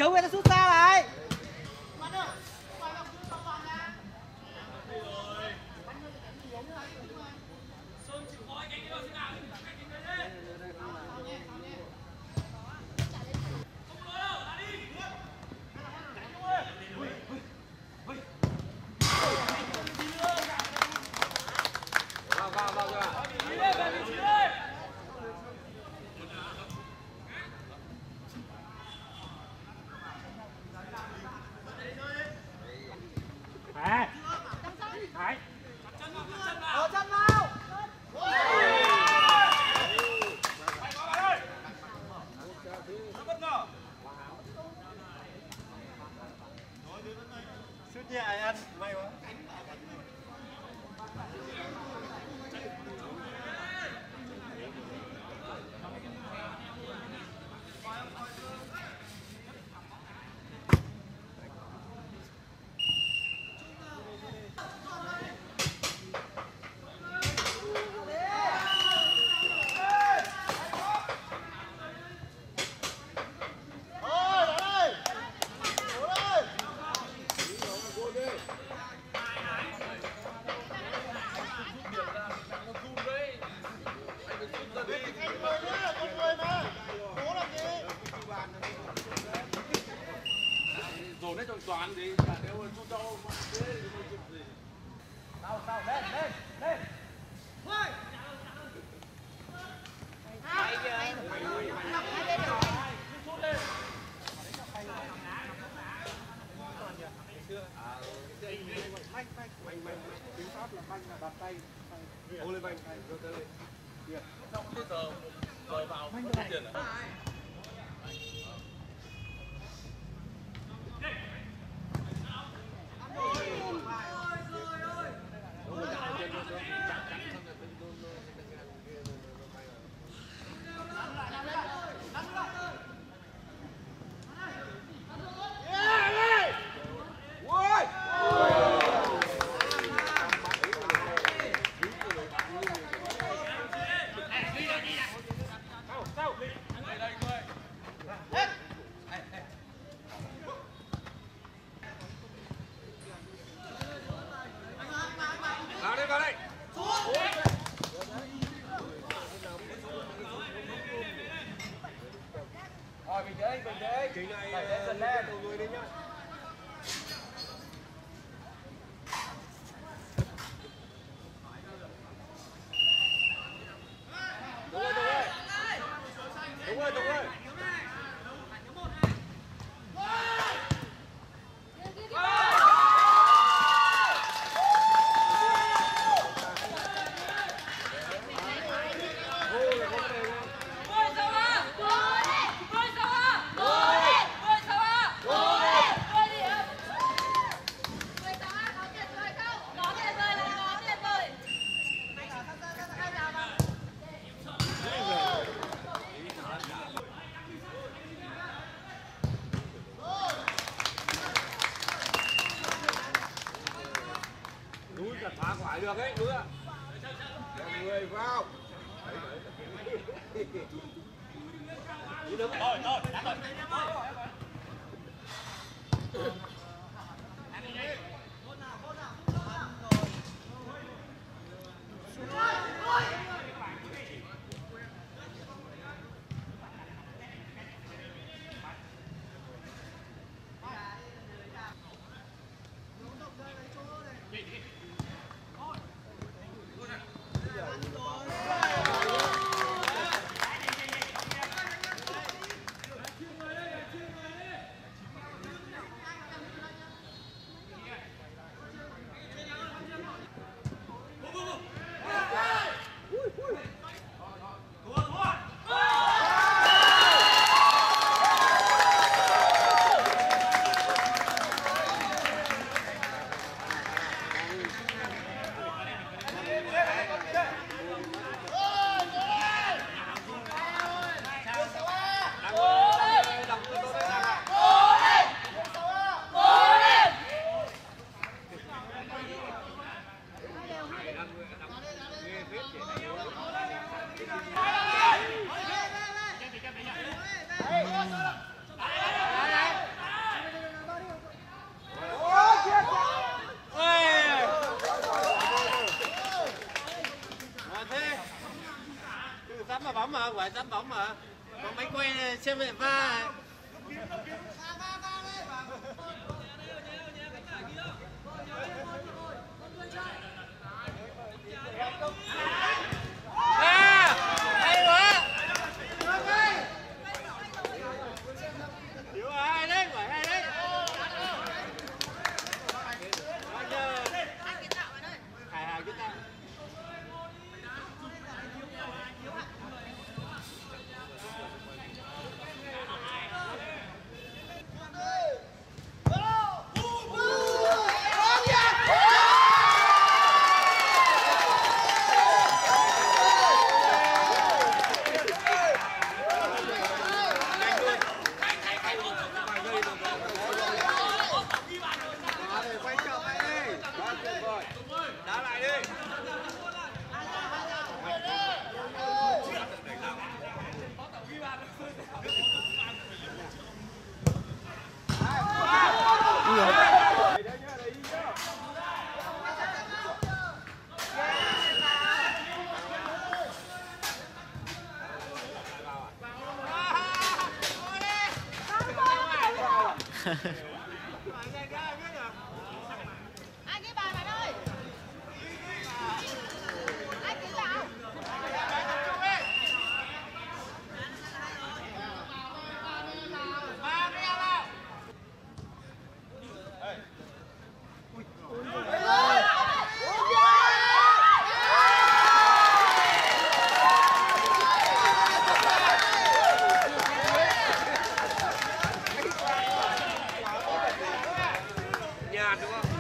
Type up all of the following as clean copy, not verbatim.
chống người ta sút xa lại. Sút nhẹ ăn, may quá. Dồn hết trong toán đi, nếu mà chút đâu mà thế thì không chụp gì. Sao lên. Tiếng Pháp là banh là đặt tay. Ô lên banh, rồi tới lên. Xong bây giờ vào không có tiền à? Vào đây. Rồi bình tĩnh. Chị này dần lên, tụi người đi nhá. Đúng rồi. Núi cả phá quả được ấy, núi ạ. Người vào. Rồi, đã rồi. mà, quả dám bóng mà. Có máy quay xem về pha. Hay quá. Hiểu rồi, hay đấy, quả hay đấy. Hài chúng ta. Đá lại đi. Ai ghi bàn bạn ơi? Ai ghi vào? Nhạt đúng không?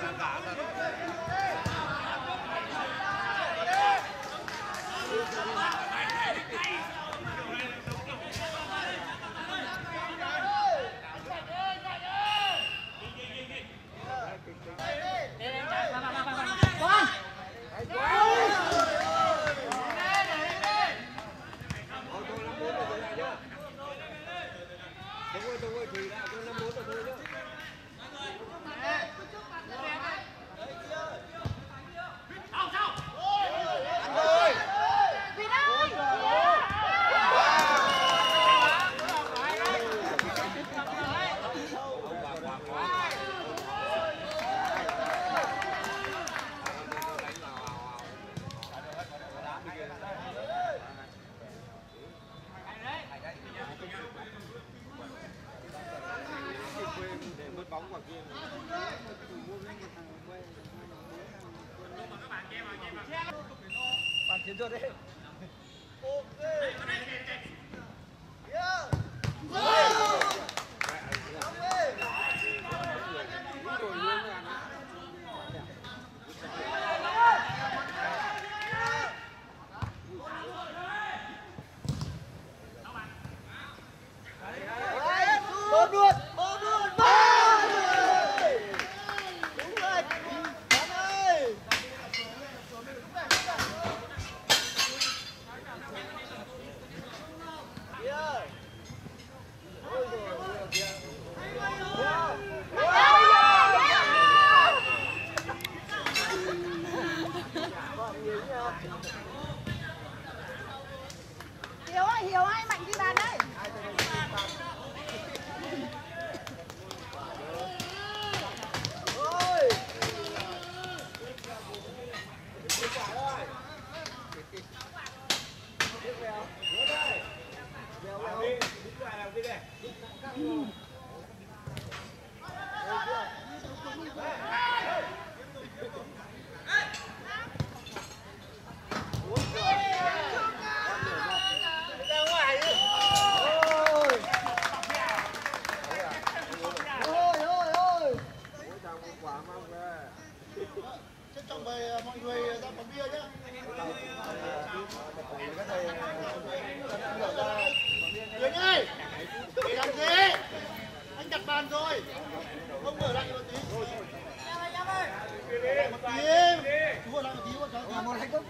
Bạn chiến thuật đi. Ôm luôn, ôm luôn. Đúng rồi. Bắn ơi. Hiếu ơi, Mạnh ghi bàn đấy. Trong về mọi người ra phòng bia nhé. Tuyến ơi, để làm gì? Anh đặt bàn rồi. Không mở lại một tí. Một tí. Chú ở lại một tí của cháu. Một hành công.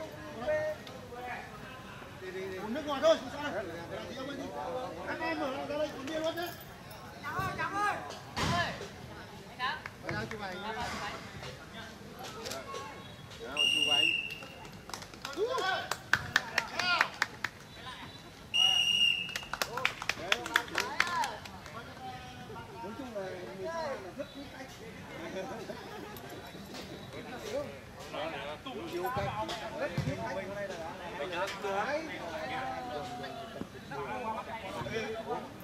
Uống nước ngoài thôi, không sao đâu. Anh em mở ra đây uống bia luôn nhé. Cảm ơn. Đang chụp ảnh. Hãy subscribe cho kênh Ghiền Mì Gõ để không bỏ lỡ những video hấp dẫn.